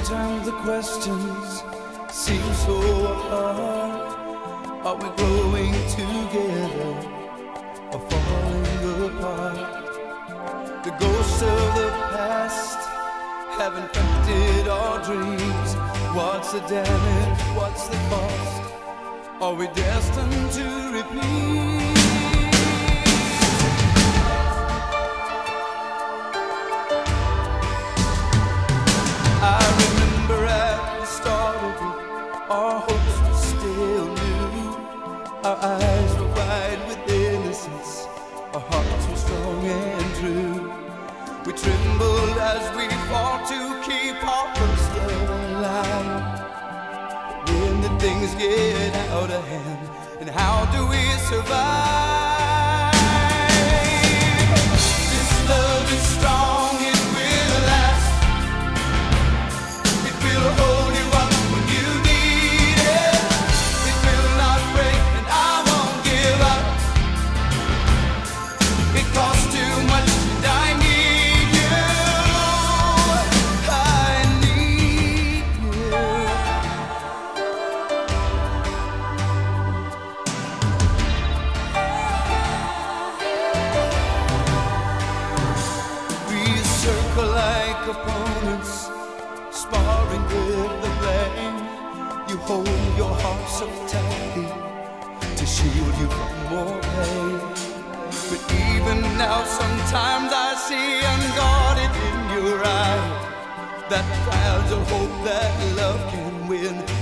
Sometimes the questions seem so hard. Are we growing together or falling apart? The ghosts of the past have infected our dreams. What's the damage? What's the cost? Are we destined to repeat? I remember at the start of it, our hopes were still new. Our eyes were wide with innocence, our hearts were strong and true. We trembled as we fought to keep our first love alive. But when the things get out of hand, and how do we survive? This love is strong, it will last. It will hold you up when you need it. It will not break, and I won't give up. It costs too much, and I need you. I need you. We circle like opponents, sparring with the blame. You hold your heart so tightly to shield you from more pain. But even now sometimes I see unguarded in your eye that clouds of hope that love can win.